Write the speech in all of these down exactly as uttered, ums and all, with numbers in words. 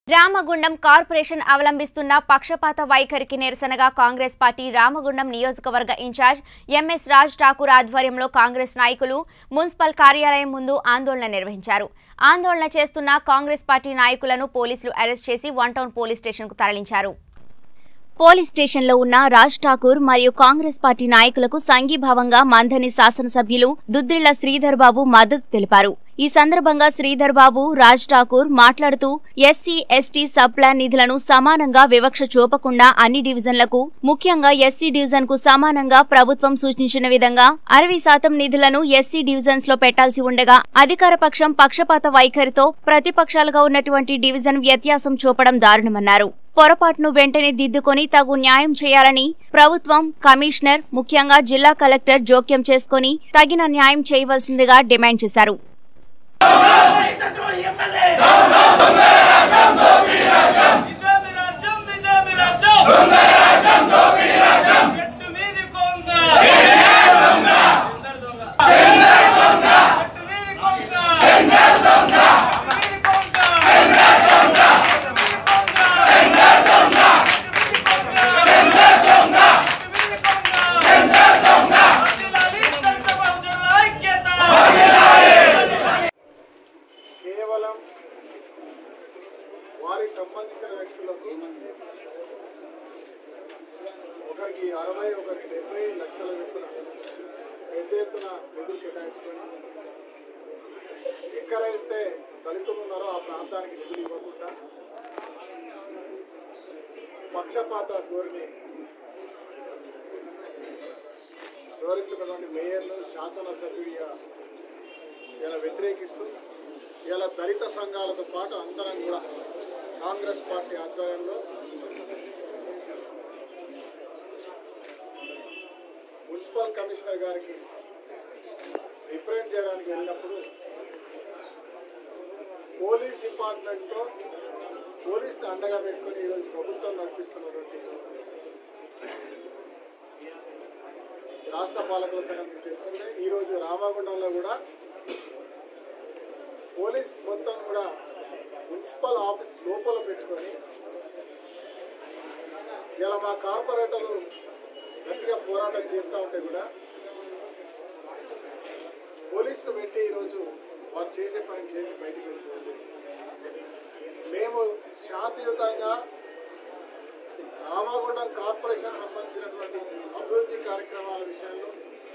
Ramagundam corporation అవలంబిస్తున్న పక్షపాత వైఖరికి నిరసనగా కాంగ్రెస్ పార్టీ రామగుండం నియోజకవర్గ ఇన్ఛార్జ్ ఎంఎస్ రాజ్ ఠాకూర్ ఆధ్వర్యంలో కాంగ్రెస్ నాయకులు మున్సిపల్ కార్యాలయం ముందు ఆందోళన నిర్వహించారు. ఆందోళన చేస్తున్న కాంగ్రెస్ పార్టీ నాయకులను పోలీసులు అరెస్ట్ చేసి వన్ టౌన్ పోలీస్ స్టేషన్కు తరలించారు. పోలీస్ స్టేషన్లో ఉన్న రాజ్ ఠాకూర్ మరియు కాంగ్రెస్ పార్టీ నాయకులకు సంఘీభావంగా మంథని శాసనసభ్యులు దుద్దిళ్ల శ్రీధర్ బాబు మద్దతు తెలిపారు. ఈ సందర్భంగా శ్రీధర్ బాబు రాజ్ ఠాకూర్ మాట్లాడుతూ ఎస్సీ ఎస్టీ సబ్ ప్లాన్ నిధులను సమానంగా వివక్ష చూపకుండా అన్ని డివిజన్లకు ముఖ్యంగా ఎస్సీ డివిజన్ కు సమానంగా ప్రభుత్వం సూచించిన విధంగా అరవై శాతం నిధులను ఎస్సీ డివిజన్స్ లో పెట్టాల్సి ఉండగా అధికార పక్షం పక్షపాత వైఖరితో ప్రతిపక్షాలుగా ఉన్నటువంటి డివిజన్ వ్యత్యాసం చూపడం దారుణమన్నారు. పొరపాటును వెంటనే దిద్దుకొని తగు న్యాయం చేయాలని ప్రభుత్వం, కమిషనర్, ముఖ్యంగా జిల్లా కలెక్టర్ జోక్యం చేసుకుని తగిన న్యాయం చేయవలసిందిగా డిమాండ్ చేశారు. వారికి సంబంధించిన వ్యక్తులకు ఒకరికి అరవై ఒకరికి డెబ్బై లక్షల చొప్పున పెద్ద ఎత్తున నిధులు కేటాయించుకొని ఎక్కడైతే దళితులు ఉన్నారో ఆ ప్రాంతానికి నిధులు ఇవ్వకుండా పక్షపాత ధోరణి వ్యవహరిస్తున్నటువంటి మేయర్లు, శాసనసభ్యుడిగా ఇలా వ్యతిరేకిస్తూ ఇలా దళిత సంఘాలతో పాటు అందరం కూడా కాంగ్రెస్ పార్టీ ఆధ్వర్యంలో మున్సిపల్ కమిషనర్ గారికి రిప్రజెంట్ చేయడానికి వెళ్ళినప్పుడు పోలీస్ డిపార్ట్మెంట్తో పోలీసుని అండగా పెట్టుకుని ఈరోజు ప్రభుత్వం నడిపిస్తున్నటువంటి రాష్ట్ర పాలకుల సంఘం తెలుసుకుంటే ఈరోజు రామగుండంలో కూడా పోలీస్ మొత్తం కూడా మున్సిపల్ ఆఫీస్ లోపల పెట్టుకొని ఇలా మా కార్పొరేటర్లు గట్టిగా పోరాటం చేస్తూ ఉంటే కూడా పోలీసులు పెట్టి ఈరోజు వారు చేసే పని చేసి బయటికి వెళ్ళిపోతుంది. మేము శాంతియుతంగా రామగుండం కార్పొరేషన్ సంబంధించినటువంటి అభివృద్ధి కార్యక్రమాల విషయంలో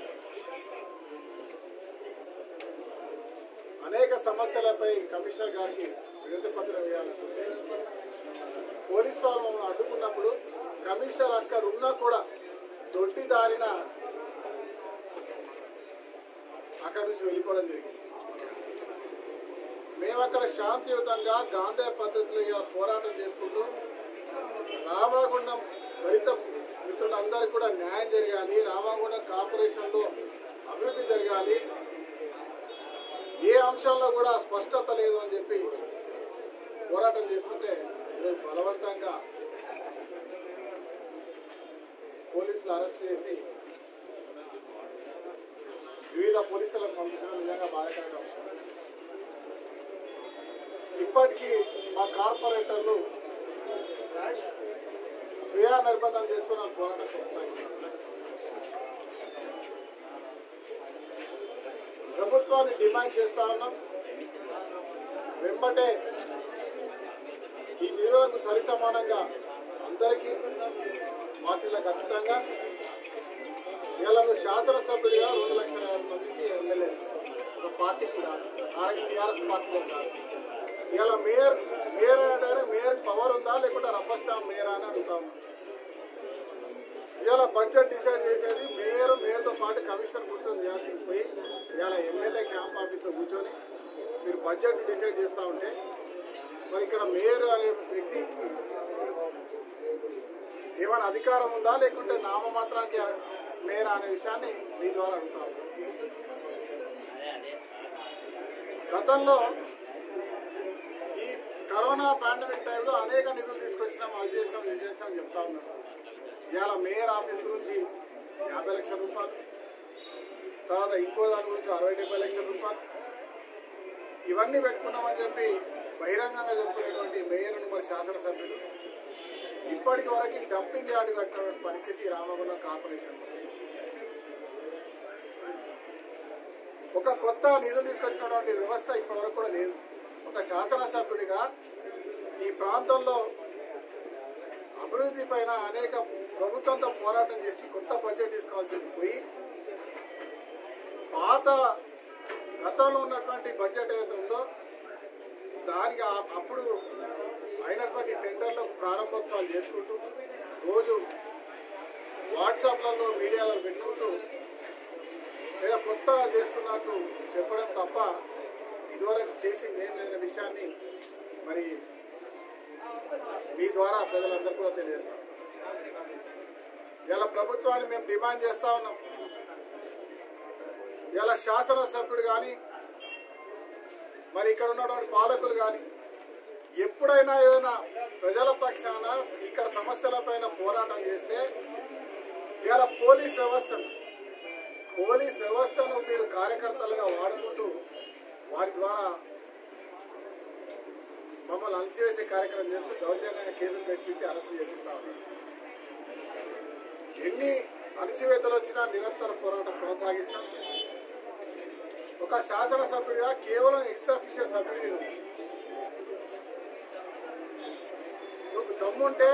అనేక సమస్యలపై కమిషనర్ గారికి వినతి పత్రం వేయాలనుకుంటే పోలీసు వాళ్ళు మమ్మల్ని అడ్డుకున్నప్పుడు కమిషనర్ అక్కడ ఉన్నా కూడా దొడ్డి దారిన అక్కడి నుంచి వెళ్ళిపోవడం జరిగింది. మేము అక్కడ శాంతియుతంగా గాంధీ పద్ధతిలో పోరాటం చేసుకుంటూ రామగుండం దళిత మిత్రులందరికీ కూడా న్యాయం జరగాలి, రామగుండం కార్పొరేషన్లో అభివృద్ధి జరగాలి, ఏ అంశంలో కూడా స్పష్టత లేదు అని చెప్పి పోరాటం చేస్తుంటే ఈరోజు బలవంతంగా పోలీసులు అరెస్ట్ చేసి వివిధ పోలీసులకు పంపించడం నిజంగా బాధాకరంగా ఉంటుంది. ఇప్పటికీ మా కార్పొరేటర్లు స్వీయ నిర్బంధం చేసుకున్న పోరాటం కొనసాగుతుంది. ప్రభుత్వాన్ని డిమాండ్ చేస్తా ఉన్నాం, వెంబటే ఈ నిధులకు సరి సమానంగా అందరికీ పార్టీలకు అతీతంగా ఇలా శాసనసభ్యుడిగా రెండు లక్షల యాభై మందికి ఎమ్మెల్యే ఒక పార్టీ కూడా టీఆర్ఎస్ పార్టీలో కాదు. ఇలా మేయర్ మేయర్ అంటే మేయర్ పవర్ ఉందా లేకుంటే రబ్బర్ స్టాంప్ మేయర్ అని అడుగుతాము. ఇలా బడ్జెట్ డిసైడ్ చేసేది మేయర్, మేయర్తో పాటు కమిషనర్ కూర్చొని చేయాల్సింది పోయి ఇలా ఎమ్మెల్యే క్యాంప్ ఆఫీస్లో కూర్చొని మీరు బడ్జెట్ డిసైడ్ చేస్తూ ఉంటే మరి ఇక్కడ మేయర్ అనే వ్యక్తికి ఏమైనా అధికారం ఉందా లేకుంటే నామమాత్రానికి మేయర్ అనే విషయాన్ని మీ ద్వారా అడుగుతాం. గతంలో ఈ కరోనా పాండమిక్ టైంలో అనేక నిధులు తీసుకొచ్చినాం, అది చేసినాం, ఇది చేసినాం చెప్తా ఉన్నాం. ఇవాళ మేయర్ ఆఫీస్ గురించి యాభై లక్షల రూపాయలు, తర్వాత ఇంకో దాని గురించి అరవై డెబ్బై లక్షల రూపాయలు ఇవన్నీ పెట్టుకున్నామని చెప్పి బహిరంగంగా చెప్పుకునేటువంటి మేయర్ మరి శాసనసభ్యులు ఇప్పటికి వరకు డంపింగ్ యార్డు కట్టినటువంటి పరిస్థితి రామగుండం కార్పొరేషన్. ఒక కొత్త నిధులు తీసుకొచ్చినటువంటి వ్యవస్థ ఇప్పటి వరకు కూడా లేదు. ఒక శాసనసభ్యుడిగా ఈ ప్రాంతంలో అభివృద్ధి పైన అనేక ప్రభుత్వంతో పోరాటం చేసి కొత్త బడ్జెట్ తీసుకోవాల్సింది పోయి పాత గతంలో ఉన్నటువంటి బడ్జెట్ ఏదైతే ఉందో దానికి అప్పుడు అయినటువంటి టెండర్లకు ప్రారంభోత్సవాలు చేసుకుంటూ రోజు వాట్సాప్లలో మీడియాలో పెట్టుకుంటూ లేదా కొత్తగా చేస్తున్నట్టు చెప్పడం తప్ప ఇదివరకు చేసింది ఏం లేని విషయాన్ని మరి మీ ద్వారా ప్రజలందరూ కూడా తెలియజేస్తాం. ఇలా ప్రభుత్వాన్ని మేము డిమాండ్ చేస్తా ఉన్నాం. ఇలా శాసనసభ్యుడు కానీ మరి ఇక్కడ ఉన్నటువంటి పాలకులు కానీ ఎప్పుడైనా ఏదైనా ప్రజల పక్షాన ఇక్కడ సమస్యలపైన పోరాటం చేస్తే ఇలా పోలీస్ వ్యవస్థను పోలీస్ వ్యవస్థను మీరు కార్యకర్తలుగా వాడుకుంటూ వారి ద్వారా మమ్మల్ని అణచివేసే కార్యక్రమం చేస్తూ దౌర్జన్యంగా కేసులు పెట్టించి అరెస్టు చేపిస్తా ఉన్నారు. ఎన్ని అణచివేతలు వచ్చినా నిరంతర పోరాటం కొనసాగిస్తాం. ఒక శాసనసభ్యుడిగా కేవలం ఎక్స్ అఫీషియల్ సభ్యుడు నువ్వు దమ్ముంటే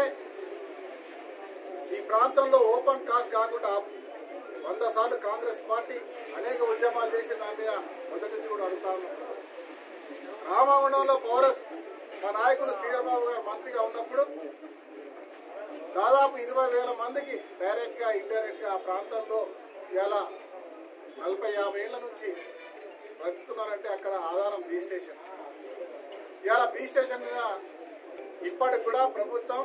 ఈ ప్రాంతంలో ఓపెన్ కాస్ట్ కాకుండా వంద సార్లు కాంగ్రెస్ పార్టీ అనేక ఉద్యమాలు చేసి దాని మీద మొదటి నుంచి కూడా అడుగుతా ఉన్నాం. రామగుండంలో పౌరస్ మా నాయకులు శ్రీధర్బాబు గారు మంత్రిగా ఉన్నప్పుడు దాదాపు ఇరవై వేల మందికి డైరెక్ట్ గా ఇండైరెక్ట్ గా ఆ ప్రాంతంలో ఇలా నలభై యాభై ఏళ్ల నుంచి బ్రతుకుతున్నారంటే అక్కడ ఆధారం బీ స్టేషన్. ఇవాళ బీ స్టేషన్ మీద ఇప్పటికి కూడా ప్రభుత్వం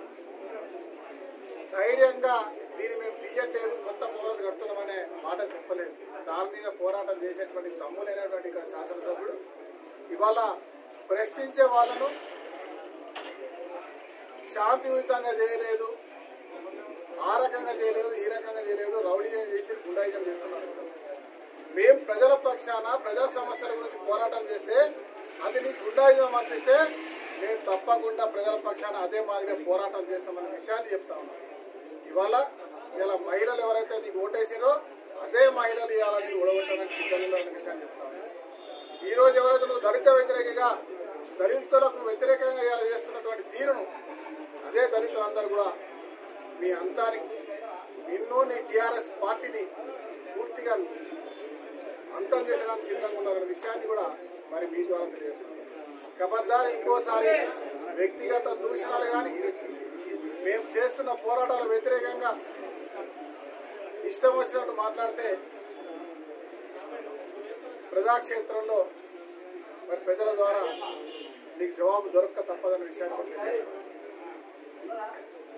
ధైర్యంగా దీన్ని మేము తీయట్లేదు, కొత్త పౌరస్ కడుతున్నామనే మాట చెప్పలేదు. దాని మీద పోరాటం చేసేటువంటి దమ్ము లేనటువంటి ఇక్కడ శాసనసభ్యుడు ఇవాళ ప్రశ్నించే వాళ్ళను శాంతియుతంగా చేయలేదు, ఆ రకంగా చేయలేదు, ఈ రకంగా చేయలేదు, రౌడీజం చేసి గుండాయిజం చేస్తున్నారు. మేము ప్రజల పక్షాన ప్రజా సమస్యల గురించి పోరాటం చేస్తే అది నీ గుండాయిజం అనిపిస్తే మేము తప్పకుండా ప్రజల పక్షాన అదే మాదిరిగా పోరాటం చేస్తామన్న విషయాన్ని చెప్తా ఉన్నాం. ఇవాళ ఇలా మహిళలు ఎవరైతే నీకు ఓటేసిరో అదే మహిళలు ఇవాళ నీకు ఓడగొట్టడానికి సిద్ధంగా అన్న విషయాన్ని చెప్తా ఉన్నాం. ఈ రోజు ఎవరైతే నువ్వు దళిత వ్యతిరేకంగా దళితులకు వ్యతిరేకంగా ఇలా చేస్తున్నటువంటి తీరును అదే దళితులందరూ కూడా మీ అంతానికి నిన్ను నీ టీఆర్ఎస్ పార్టీని పూర్తిగా అంతం చేసడానికి సిద్ధంగా ఉన్నారనే విషయాన్ని కూడా మరి మీ ద్వారా తెలియజేస్తున్నాం. కబద్దారి ఇంకోసారి వ్యక్తిగత దూషణలు కానీ మేము చేస్తున్న పోరాటాల వ్యతిరేకంగా ఇష్టం వచ్చినట్టు మాట్లాడితే ప్రజాక్షేత్రంలో మరి ప్రజల ద్వారా నీకు జవాబు దొరక్క తప్పదన్న విషయాన్ని